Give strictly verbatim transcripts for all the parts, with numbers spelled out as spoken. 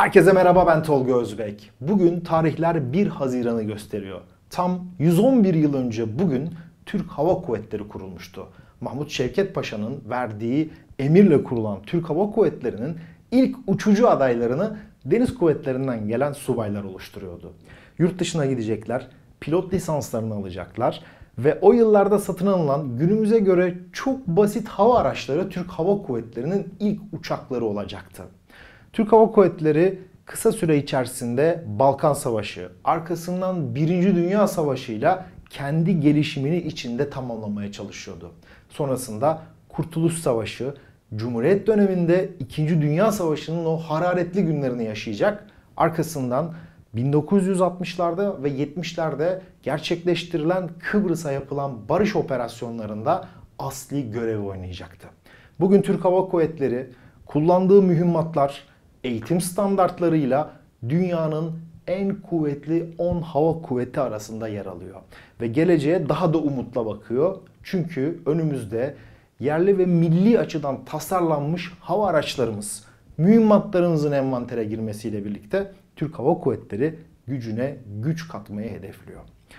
Herkese merhaba, ben Tolga Özbek. Bugün tarihler bir Haziran'ı gösteriyor. Tam yüz on bir yıl önce bugün Türk Hava Kuvvetleri kurulmuştu. Mahmut Şevket Paşa'nın verdiği emirle kurulan Türk Hava Kuvvetleri'nin ilk uçucu adaylarını deniz kuvvetlerinden gelen subaylar oluşturuyordu. Yurt dışına gidecekler, pilot lisanslarını alacaklar ve o yıllarda satın alınan günümüze göre çok basit hava araçları Türk Hava Kuvvetleri'nin ilk uçakları olacaktı. Türk Hava Kuvvetleri kısa süre içerisinde Balkan Savaşı, arkasından Birinci Dünya Savaşı'yla kendi gelişimini içinde tamamlamaya çalışıyordu. Sonrasında Kurtuluş Savaşı, Cumhuriyet döneminde İkinci Dünya Savaşı'nın o hararetli günlerini yaşayacak. Arkasından bin dokuz yüz altmışlarda ve yetmişlerde gerçekleştirilen Kıbrıs'a yapılan barış operasyonlarında asli görev oynayacaktı. Bugün Türk Hava Kuvvetleri kullandığı mühimmatlar, eğitim standartlarıyla dünyanın en kuvvetli on hava kuvveti arasında yer alıyor. Ve geleceğe daha da umutla bakıyor. Çünkü önümüzde yerli ve milli açıdan tasarlanmış hava araçlarımız, mühimmatlarımızın envantere girmesiyle birlikte Türk Hava Kuvvetleri gücüne güç katmayı hedefliyor.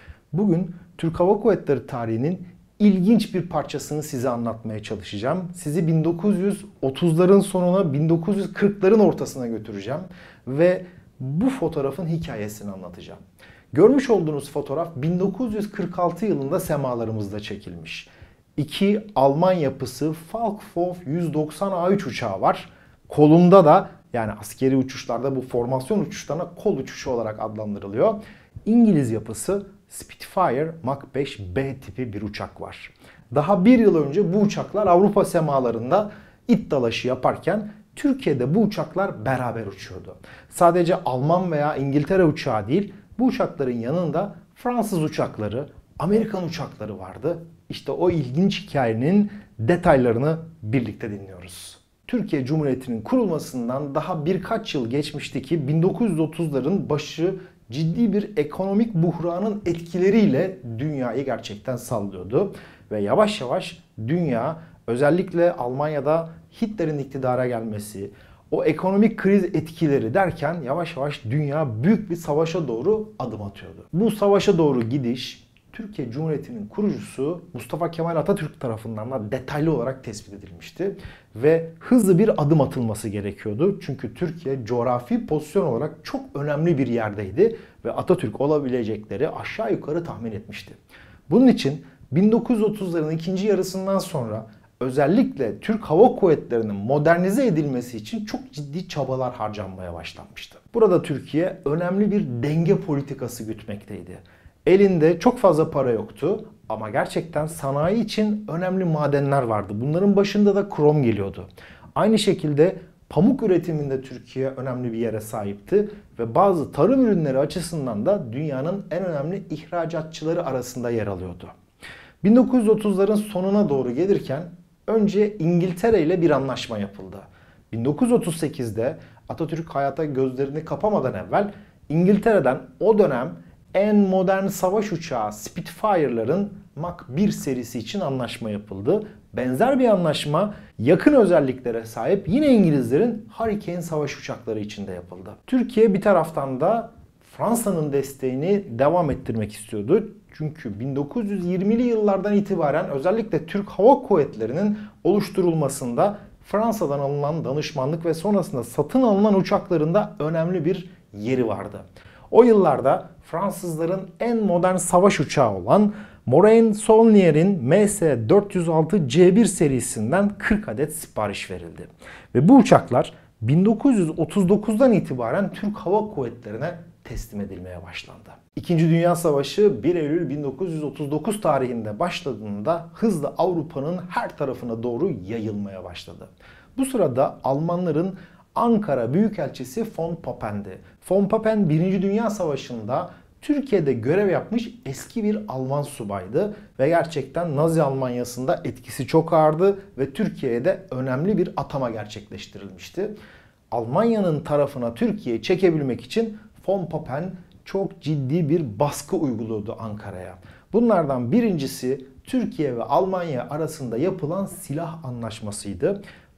Bugün Türk Hava Kuvvetleri tarihinin ilginç bir parçasını size anlatmaya çalışacağım. Sizi bin dokuz yüz otuzların sonuna, bin dokuz yüz kırkların ortasına götüreceğim ve bu fotoğrafın hikayesini anlatacağım. Görmüş olduğunuz fotoğraf bin dokuz yüz kırk altı yılında semalarımızda çekilmiş. İki Alman yapısı Falkhoff yüz doksan A üç uçağı var. Kolunda da, yani askeri uçuşlarda bu formasyon uçuşlarına kol uçuşu olarak adlandırılıyor, İngiliz yapısı Spitfire Mach beş B tipi bir uçak var. Daha bir yıl önce bu uçaklar Avrupa semalarında it dalaşı yaparken Türkiye'de bu uçaklar beraber uçuyordu. Sadece Alman veya İngiltere uçağı değil, bu uçakların yanında Fransız uçakları, Amerikan uçakları vardı. İşte o ilginç hikayenin detaylarını birlikte dinliyoruz. Türkiye Cumhuriyeti'nin kurulmasından daha birkaç yıl geçmişti ki bin dokuz yüz otuzların başı ciddi bir ekonomik buhranın etkileriyle dünyayı gerçekten sallıyordu. Ve yavaş yavaş dünya, özellikle Almanya'da Hitler'in iktidara gelmesi, o ekonomik kriz etkileri derken yavaş yavaş dünya büyük bir savaşa doğru adım atıyordu. Bu savaşa doğru gidiş Türkiye Cumhuriyeti'nin kurucusu Mustafa Kemal Atatürk tarafından da detaylı olarak tespit edilmişti. Ve hızlı bir adım atılması gerekiyordu. Çünkü Türkiye coğrafi pozisyon olarak çok önemli bir yerdeydi ve Atatürk olabilecekleri aşağı yukarı tahmin etmişti. Bunun için bin dokuz yüz otuzların ikinci yarısından sonra özellikle Türk Hava Kuvvetleri'nin modernize edilmesi için çok ciddi çabalar harcanmaya başlanmıştı. Burada Türkiye önemli bir denge politikası gütmekteydi. Elinde çok fazla para yoktu ama gerçekten sanayi için önemli madenler vardı. Bunların başında da krom geliyordu. Aynı şekilde pamuk üretiminde Türkiye önemli bir yere sahipti ve bazı tarım ürünleri açısından da dünyanın en önemli ihracatçıları arasında yer alıyordu. bin dokuz yüz otuzların sonuna doğru gelirken önce İngiltere ile bir anlaşma yapıldı. bin dokuz yüz otuz sekizde Atatürk hayata gözlerini kapamadan evvel İngiltere'den o dönem en modern savaş uçağı Spitfire'ların Mach bir serisi için anlaşma yapıldı. Benzer bir anlaşma yakın özelliklere sahip yine İngilizlerin Hurricane savaş uçakları için de yapıldı. Türkiye bir taraftan da Fransa'nın desteğini devam ettirmek istiyordu. Çünkü bin dokuz yüz yirmili yıllardan itibaren özellikle Türk Hava Kuvvetleri'nin oluşturulmasında Fransa'dan alınan danışmanlık ve sonrasında satın alınan uçaklarında önemli bir yeri vardı. O yıllarda Fransızların en modern savaş uçağı olan Morane-Saulnier'in M S dört yüz altı C bir serisinden kırk adet sipariş verildi. Ve bu uçaklar bin dokuz yüz otuz dokuzdan itibaren Türk Hava Kuvvetleri'ne teslim edilmeye başlandı. İkinci Dünya Savaşı bir Eylül bin dokuz yüz otuz dokuz tarihinde başladığında hızla Avrupa'nın her tarafına doğru yayılmaya başladı. Bu sırada Almanların Ankara Büyükelçisi von Pappen'di. Von Papen Birinci Dünya Savaşı'nda Türkiye'de görev yapmış eski bir Alman subaydı ve gerçekten Nazi Almanyası'nda etkisi çok ağırdı ve Türkiye'de önemli bir atama gerçekleştirilmişti. Almanya'nın tarafına Türkiye'yi çekebilmek için von Papen çok ciddi bir baskı uyguluyordu Ankara'ya. Bunlardan birincisi Türkiye ve Almanya arasında yapılan silah anlaşmasıydı.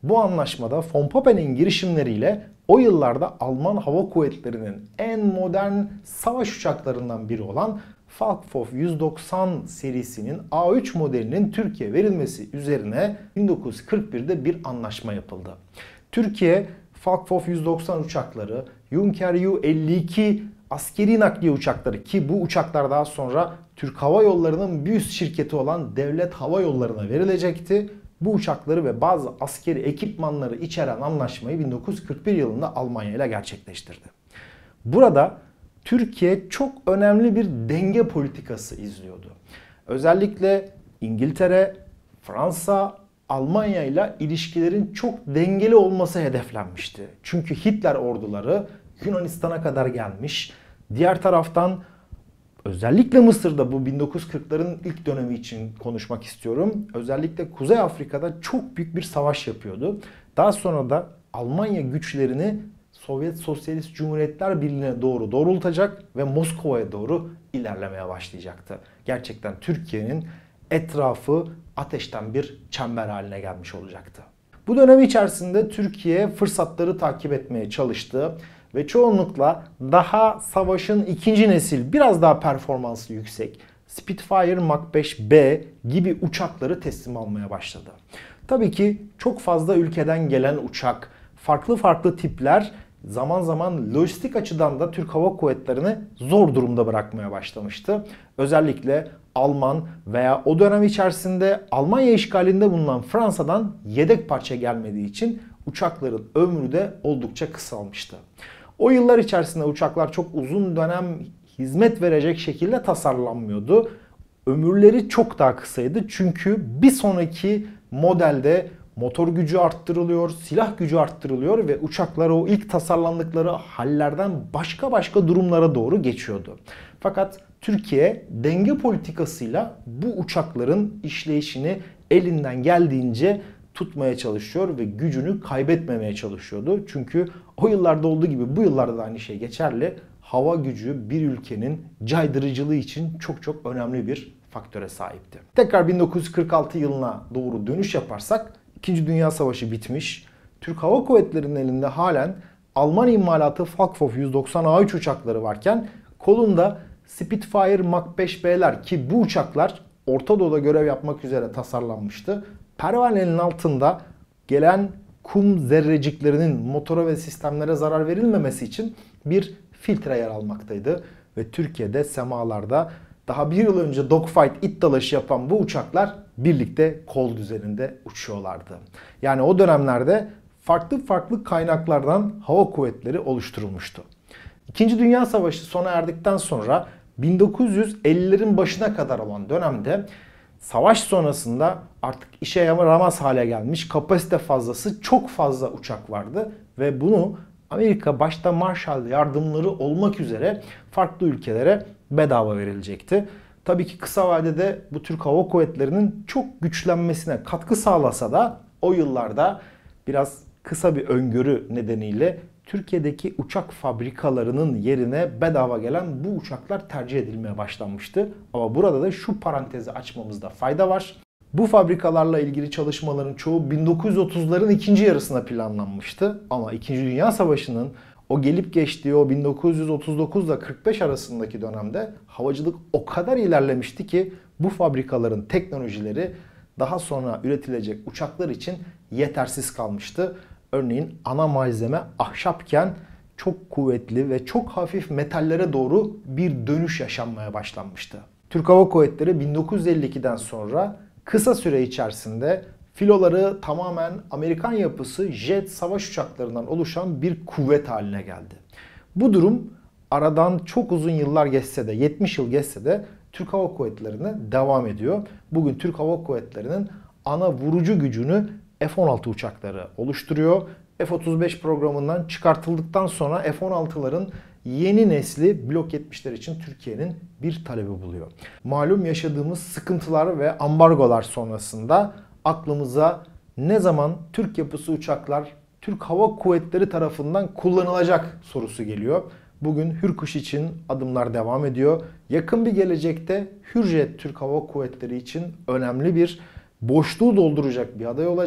Bu anlaşmada von Papen'in girişimleriyle o yıllarda Alman Hava Kuvvetleri'nin en modern savaş uçaklarından biri olan Falkhoff yüz doksan serisinin A üç modelinin Türkiye'ye verilmesi üzerine bin dokuz yüz kırk birde bir anlaşma yapıldı. Türkiye Falkhoff yüz doksan uçakları, Junker U elli iki askeri nakliye uçakları, ki bu uçaklar daha sonra Türk Hava Yolları'nın bir üst şirketi olan Devlet Hava Yolları'na verilecekti. Bu uçakları ve bazı askeri ekipmanları içeren anlaşmayı bin dokuz yüz kırk bir yılında Almanya ile gerçekleştirdi. Burada Türkiye çok önemli bir denge politikası izliyordu. Özellikle İngiltere, Fransa, Almanya ile ilişkilerin çok dengeli olması hedeflenmişti. Çünkü Hitler orduları Yunanistan'a kadar gelmiş. Diğer taraftan özellikle Mısır'da, bu bin dokuz yüz kırkların ilk dönemi için konuşmak istiyorum, özellikle Kuzey Afrika'da çok büyük bir savaş yapıyordu. Daha sonra da Almanya güçlerini Sovyet Sosyalist Cumhuriyetler Birliği'ne doğru doğrultacak ve Moskova'ya doğru ilerlemeye başlayacaktı. Gerçekten Türkiye'nin etrafı ateşten bir çember haline gelmiş olacaktı. Bu dönem içerisinde Türkiye fırsatları takip etmeye çalıştı ve çoğunlukla daha savaşın ikinci nesil, biraz daha performansı yüksek Spitfire Mach beş B gibi uçakları teslim almaya başladı. Tabii ki çok fazla ülkeden gelen uçak, farklı farklı tipler zaman zaman lojistik açıdan da Türk Hava Kuvvetleri'ni zor durumda bırakmaya başlamıştı. Özellikle Alman veya o dönem içerisinde Almanya işgalinde bulunan Fransa'dan yedek parça gelmediği için uçakların ömrü de oldukça kısalmıştı. O yıllar içerisinde uçaklar çok uzun dönem hizmet verecek şekilde tasarlanmıyordu. Ömürleri çok daha kısaydı çünkü bir sonraki modelde motor gücü arttırılıyor, silah gücü arttırılıyor ve uçaklar o ilk tasarlandıkları hallerden başka başka durumlara doğru geçiyordu. Fakat Türkiye denge politikasıyla bu uçakların işleyişini elinden geldiğince tutmaya çalışıyor ve gücünü kaybetmemeye çalışıyordu. Çünkü o yıllarda olduğu gibi bu yıllarda da aynı şey geçerli. Hava gücü bir ülkenin caydırıcılığı için çok çok önemli bir faktöre sahipti. Tekrar bin dokuz yüz kırk altı yılına doğru dönüş yaparsak, İkinci Dünya Savaşı bitmiş. Türk Hava Kuvvetleri'nin elinde halen Alman imalatı Falkhoff yüz doksan A üç uçakları varken kolunda Spitfire Mach beş B'ler, ki bu uçaklar Orta Doğu'da görev yapmak üzere tasarlanmıştı. Pervanenin altında gelen kum zerreciklerinin motora ve sistemlere zarar verilmemesi için bir filtre yer almaktaydı. Ve Türkiye'de semalarda daha bir yıl önce dogfight, it dalaşı yapan bu uçaklar birlikte kol düzeninde uçuyorlardı. Yani o dönemlerde farklı farklı kaynaklardan hava kuvvetleri oluşturulmuştu. İkinci Dünya Savaşı sona erdikten sonra bin dokuz yüz ellilerin başına kadar olan dönemde savaş sonrasında artık işe yaramaz hale gelmiş, kapasite fazlası çok fazla uçak vardı ve bunu Amerika başta Marshall yardımları olmak üzere farklı ülkelere bedava verilecekti. Tabii ki kısa vadede bu Türk Hava Kuvvetleri'nin çok güçlenmesine katkı sağlasa da o yıllarda biraz kısa bir öngörü nedeniyle Türkiye'deki uçak fabrikalarının yerine bedava gelen bu uçaklar tercih edilmeye başlanmıştı. Ama burada da şu parantezi açmamızda fayda var. Bu fabrikalarla ilgili çalışmaların çoğu bin dokuz yüz otuzların ikinci yarısına planlanmıştı. Ama İkinci Dünya Savaşı'nın o gelip geçtiği o bin dokuz yüz otuz dokuz ile kırk beş arasındaki dönemde havacılık o kadar ilerlemişti ki bu fabrikaların teknolojileri daha sonra üretilecek uçaklar için yetersiz kalmıştı. Örneğin ana malzeme ahşapken çok kuvvetli ve çok hafif metallere doğru bir dönüş yaşanmaya başlanmıştı. Türk Hava Kuvvetleri bin dokuz yüz elli ikiden sonra kısa süre içerisinde filoları tamamen Amerikan yapısı jet savaş uçaklarından oluşan bir kuvvet haline geldi. Bu durum aradan çok uzun yıllar geçse de, yetmiş yıl geçse de Türk Hava Kuvvetleri'ne devam ediyor. Bugün Türk Hava Kuvvetleri'nin ana vurucu gücünü F on altı uçakları oluşturuyor. F otuz beş programından çıkartıldıktan sonra F on altıların yeni nesli Blok yetmişler için Türkiye'nin bir talebi buluyor. Malum yaşadığımız sıkıntılar ve ambargolar sonrasında aklımıza ne zaman Türk yapısı uçaklar Türk Hava Kuvvetleri tarafından kullanılacak sorusu geliyor. Bugün Hürkuş için adımlar devam ediyor. Yakın bir gelecekte Hürjet Türk Hava Kuvvetleri için önemli bir boşluğu dolduracak bir aday olacak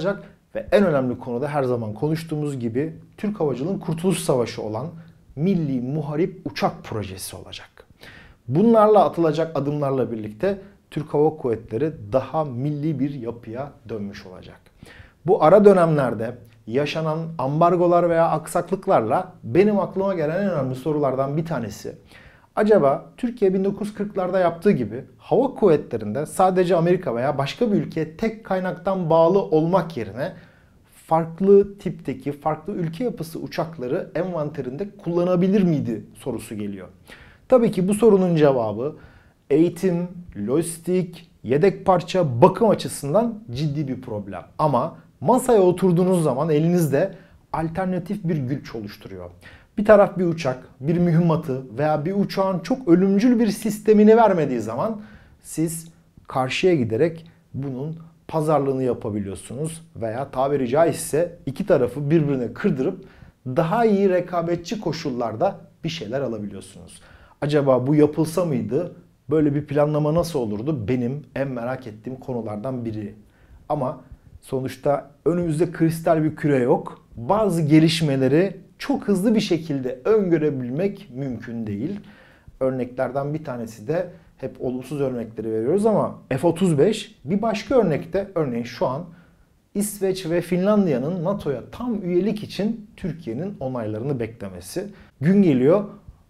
ve en önemli konuda her zaman konuştuğumuz gibi Türk Havacılığın Kurtuluş Savaşı olan Milli Muharip Uçak Projesi olacak. Bunlarla atılacak adımlarla birlikte Türk Hava Kuvvetleri daha milli bir yapıya dönmüş olacak. Bu ara dönemlerde yaşanan ambargolar veya aksaklıklarla benim aklıma gelen en önemli sorulardan bir tanesi: acaba Türkiye bin dokuz yüz kırklarda yaptığı gibi hava kuvvetlerinde sadece Amerika veya başka bir ülkeye tek kaynaktan bağlı olmak yerine farklı tipteki, farklı ülke yapısı uçakları envanterinde kullanabilir miydi sorusu geliyor. Tabii ki bu sorunun cevabı eğitim, lojistik, yedek parça, bakım açısından ciddi bir problem. Ama masaya oturduğunuz zaman elinizde alternatif bir güç oluşturuyor. Bir taraf bir uçak, bir mühimmatı veya bir uçağın çok ölümcül bir sistemini vermediği zaman siz karşıya giderek bunun pazarlığını yapabiliyorsunuz veya tabiri caizse iki tarafı birbirine kırdırıp daha iyi rekabetçi koşullarda bir şeyler alabiliyorsunuz. Acaba bu yapılsa mıydı? Böyle bir planlama nasıl olurdu? Benim en merak ettiğim konulardan biri. Ama sonuçta önümüzde kristal bir küre yok. Bazı gelişmeleri çok hızlı bir şekilde öngörebilmek mümkün değil. Örneklerden bir tanesi de hep olumsuz örnekleri veriyoruz ama F otuz beş, bir başka örnekte örneğin şu an İsveç ve Finlandiya'nın NATO'ya tam üyelik için Türkiye'nin onaylarını beklemesi. Gün geliyor,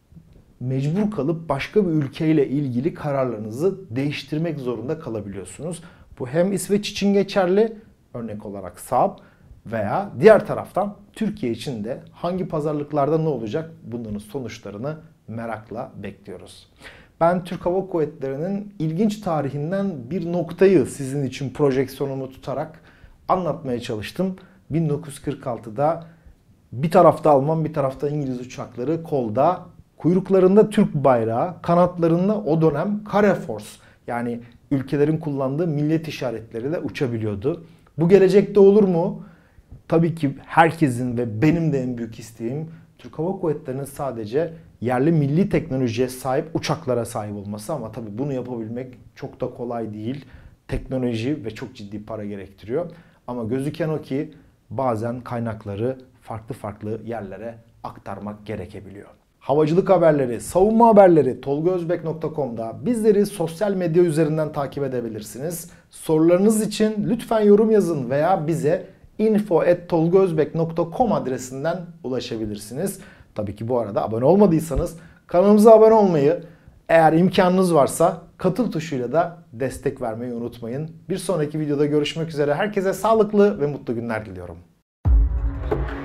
mecbur kalıp başka bir ülkeyle ilgili kararlarınızı değiştirmek zorunda kalabiliyorsunuz. Bu hem İsveç için geçerli, örnek olarak Saab, veya diğer taraftan Türkiye için de hangi pazarlıklarda ne olacak, bunların sonuçlarını merakla bekliyoruz. Ben Türk Hava Kuvvetleri'nin ilginç tarihinden bir noktayı sizin için projeksiyonumu tutarak anlatmaya çalıştım. bin dokuz yüz kırk altıda bir tarafta Alman, bir tarafta İngiliz uçakları kolda, kuyruklarında Türk bayrağı, kanatlarında o dönem Kara Force, yani ülkelerin kullandığı millet işaretleri de uçabiliyordu. Bu gelecekte olur mu? Tabii ki herkesin ve benim de en büyük isteğim Türk Hava Kuvvetleri'nin sadece yerli milli teknolojiye sahip uçaklara sahip olması, ama tabii bunu yapabilmek çok da kolay değil. Teknoloji ve çok ciddi para gerektiriyor. Ama gözüken o ki bazen kaynakları farklı farklı yerlere aktarmak gerekebiliyor. Havacılık haberleri, savunma haberleri tolgaözbek nokta com'da bizleri sosyal medya üzerinden takip edebilirsiniz. Sorularınız için lütfen yorum yazın veya bize info at tolgaözbek nokta com adresinden ulaşabilirsiniz. Tabii ki bu arada abone olmadıysanız kanalımıza abone olmayı, eğer imkanınız varsa katıl tuşuyla da destek vermeyi unutmayın. Bir sonraki videoda görüşmek üzere. Herkese sağlıklı ve mutlu günler diliyorum.